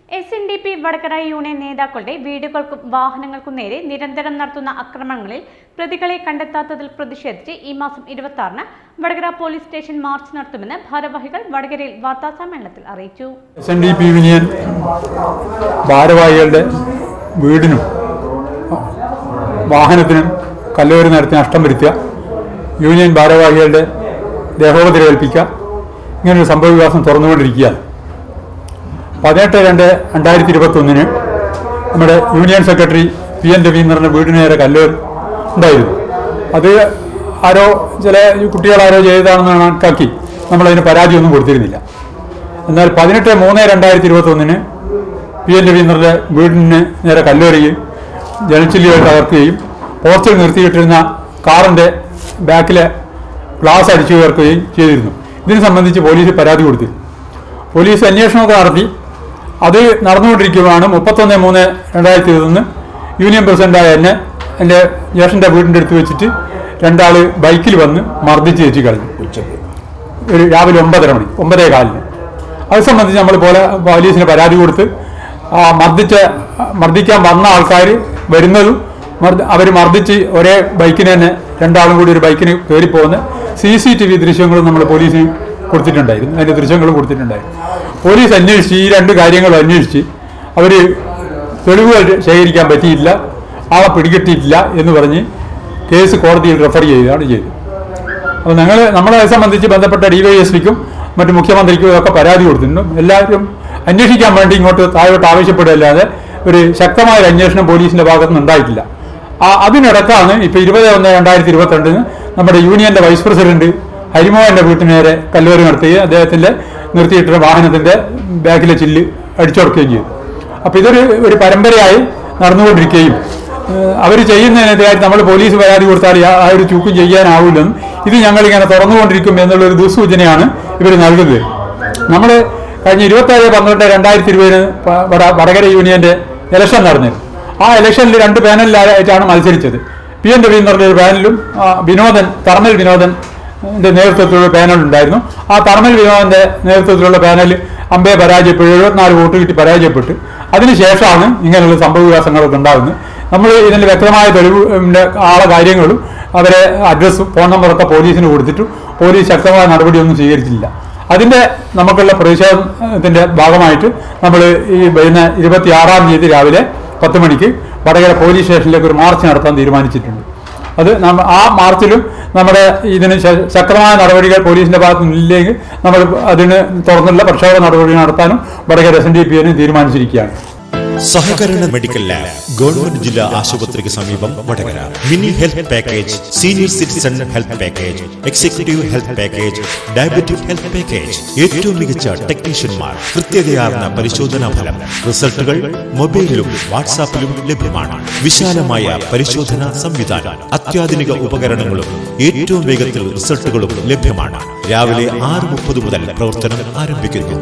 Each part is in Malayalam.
SNDP വടകര യൂണിയൻ നേതാക്കളുടെ വീടുകൾക്കും വാഹനങ്ങൾക്കും നേരെ നിരന്തരം നടത്തുന്ന ആക്രമണങ്ങളിൽ പ്രതികളെ കണ്ടെത്താത്തതിൽ പ്രതിഷേധിച്ച് ഈ മാസം 26-ന് വടകര പോലീസ് സ്റ്റേഷൻ മാർച്ച് നടത്തുമെന്ന് ഭാരവാഹികൾ വടകരയിൽ വാർത്താസമ്മേളനത്തിൽ അറിയിച്ചു. SNDP യൂണിയൻ ഭാരവാഹികളുടെ വീടിനും വാഹനത്തിനും കല്ലേറ് നടത്തി നഷ്ടം വരുത്തുക, യൂണിയൻ ഭാരവാഹികളുടെ ദേഹോപദ്രവം ഏൽപ്പിക്കുക, ഇങ്ങനൊരു സംഭവവികാസം തുറന്നുകൊണ്ടിരിക്കുകയാണ്. 18/2/2021 നമ്മുടെ യൂണിയൻ സെക്രട്ടറി PN രവീന്ദ്രൻ്റെ വീടിന് നേരെ കല്ലേറ് ഉണ്ടായിരുന്നു. അത് ആരോ ചില കുട്ടികളാരോ ചെയ്തതാണെന്ന് കണക്കാക്കി നമ്മളതിന് പരാതിയൊന്നും കൊടുത്തിരുന്നില്ല. എന്നാൽ 18/3/2021 PN രവീന്ദ്രൻ്റെ വീടിന് നേരെ കല്ലേറുകയും ജനച്ചില്ലുകൾ തകർക്കുകയും പോർച്ചിൽ നിർത്തിയിട്ടിരുന്ന കാറിൻ്റെ ബാക്കിലെ ഗ്ലാസ് അടിച്ചു ചേർക്കുകയും ചെയ്തിരുന്നു. ഇതിനെ സംബന്ധിച്ച് പോലീസ് പരാതി കൊടുത്തു. പോലീസ് അന്വേഷണമൊക്കെ നടത്തി. അത് നടന്നുകൊണ്ടിരിക്കുകയാണ്. 31/3/2021 യൂണിയൻ പ്രസിഡന്റായ എന്നെ എൻ്റെ ജ്യേഷ്ഠൻ്റെ വീടിൻ്റെ അടുത്ത് വെച്ചിട്ട് രണ്ടാൾ ബൈക്കിൽ വന്ന് മർദ്ദിച്ച് വെച്ച് കളഞ്ഞു. ഒരു രാവിലെ 9:30 അത് സംബന്ധിച്ച് നമ്മൾ പോലീസിന് പരാതി കൊടുത്ത് മർദ്ദിക്കാൻ വന്ന ആൾക്കാർ വരുന്നതും അവർ മർദ്ദിച്ച് ഒരേ ബൈക്കിന് തന്നെ രണ്ടാളും കൂടി ഒരു ബൈക്കിന് കയറിപ്പോകുന്ന CCTV ദൃശ്യങ്ങളും നമ്മൾ പോലീസിന് കൊടുത്തിട്ടുണ്ടായിരുന്നു. അതിൻ്റെ ദൃശ്യങ്ങളും കൊടുത്തിട്ടുണ്ടായിരുന്നു. പോലീസ് അന്വേഷിച്ച് ഈ രണ്ട് കാര്യങ്ങളും അന്വേഷിച്ച് അവർ തെളിവുകൾ ശേഖരിക്കാൻ പറ്റിയില്ല, ആളെ പിടികിട്ടിയിട്ടില്ല എന്ന് പറഞ്ഞ് കേസ് കോടതിയിൽ റെഫർ ചെയ്യുകയാണ് ചെയ്തത്. അപ്പോൾ നമ്മളെ സംബന്ധിച്ച് ബന്ധപ്പെട്ട DYSPക്കും മറ്റ് മുഖ്യമന്ത്രിക്കും ഒക്കെ പരാതി കൊടുത്തിട്ടുണ്ട്. എല്ലാവരും അന്വേഷിക്കാൻ വേണ്ടി ഇങ്ങോട്ട് താഴോട്ട് ആവശ്യപ്പെടുകയല്ലാതെ ഒരു ശക്തമായ അന്വേഷണം പോലീസിൻ്റെ ഭാഗത്തുനിന്ന് ഉണ്ടായിട്ടില്ല. അതിനിടക്കാണ് ഇപ്പോൾ 20/1/2022 നമ്മുടെ യൂണിയൻ്റെ വൈസ് പ്രസിഡന്റ് ഹരിമോഹൻ്റെ വീട്ടിന് നേരെ കല്ലേറ് നടത്തുകയും അദ്ദേഹത്തിൻ്റെ നിർത്തിയിട്ട വാഹനത്തിൻ്റെ ബാക്കിലെ ചില്ല് അടിച്ചുടക്കുകയും ചെയ്തു. അപ്പോൾ ഇതൊരു പരമ്പരയായി നടന്നുകൊണ്ടിരിക്കുകയും അവർ ചെയ്യുന്നതിനെതിരായിട്ട് നമ്മൾ പോലീസ് പരാതി കൊടുത്താൽ ആ ഒരു ചൂക്കും ചെയ്യാനാവില്ലെന്നും ഇത് ഞങ്ങളിങ്ങനെ തുറന്നുകൊണ്ടിരിക്കും എന്നുള്ളൊരു ദുസ്സൂചനയാണ് ഇവർ നൽകുന്നത്. നമ്മൾ കഴിഞ്ഞ 27/12/2020 വടകര യൂണിയൻ്റെ ഇലക്ഷൻ നടന്നിരുന്നു. ആ ഇലക്ഷനിൽ 2 പാനലിലായിട്ടാണ് മത്സരിച്ചത്. PN രവീന്ദ്രൻ്റെ ഒരു പാനലും തർമൽ വിനോദൻ്റെ നേതൃത്വത്തിലുള്ള പാനൽ ഉണ്ടായിരുന്നു. ആ തർമൽ വിനോദൻ്റെ നേതൃത്വത്തിലുള്ള പാനൽ അമ്പയെ പരാജയപ്പെട്ടു, 74 വോട്ട് കിട്ടി പരാജയപ്പെട്ടു. അതിനുശേഷമാണ് ഇങ്ങനെയുള്ള സംഭവവികാസങ്ങളൊക്കെ ഉണ്ടാകുന്നത്. നമ്മൾ ഇതിൻ്റെ വ്യക്തമായ തെളിവിൻ്റെ കാര്യങ്ങളും അവരെ അഡ്രസ്സും ഫോൺ നമ്പറൊക്കെ പോലീസിന് കൊടുത്തിട്ടു പോലീസ് ശക്തമായ നടപടിയൊന്നും സ്വീകരിച്ചില്ല. അതിൻ്റെ നമുക്കുള്ള പ്രതിഷേധത്തിൻ്റെ ഭാഗമായിട്ട് നമ്മൾ ഈ വരുന്ന 26-ാം തീയതി രാവിലെ 10 മണിക്ക് വടകര പോലീസ് സ്റ്റേഷനിലേക്ക് ഒരു മാർച്ച് നടത്താൻ തീരുമാനിച്ചിട്ടുണ്ട്. അത് ആ മാർച്ചിലും നമ്മുടെ ഇതിന് ശക്തമായ നടപടികൾ പോലീസിൻ്റെ ഭാഗത്തു നിന്നില്ലെങ്കിൽ നമ്മൾ അതിന് തുറന്നുള്ള പ്രക്ഷോഭ നടപടി നടത്താനും വടകര SNDP തീരുമാനിച്ചിരിക്കുകയാണ്. സഹകരണ മെഡിക്കൽ ലാബ് ഗവൺമെന്റ് ജില്ലാ ആശുപത്രിക്ക് സമീപം Vadakara. Mini health package, senior citizen health package, executive health package, diabetic health package, ഏറ്റവും മികച്ച ടെക്നീഷ്യന്മാർ, കൃത്യതയാർന്ന പരിശോധനാ ഫലം, റിസൾട്ടുകൾ മൊബൈലിലും വാട്സാപ്പിലും ലഭ്യമാണ്. വിശാലമായ പരിശോധനാ സംവിധാനം, അത്യാധുനിക ഉപകരണങ്ങളും ഏറ്റവും വേഗത്തിൽ റിസൾട്ടുകളും ലഭ്യമാണ്. രാവിലെ 6:30 മുതൽ പ്രവർത്തനം ആരംഭിക്കുന്നു.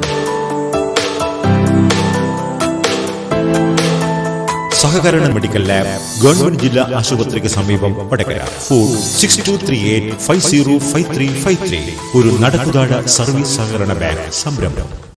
സഹകരണ മെഡിക്കൽ ലാബ് ഗവൺമെന്റ് ജില്ലാ ആശുപത്രിക്ക് സമീപം വടകര. ഫോൺ 6238505353. ഒരു നടക്കുതാഴ സർവീസ് സഹകരണ ബാങ്ക് സംരംഭം.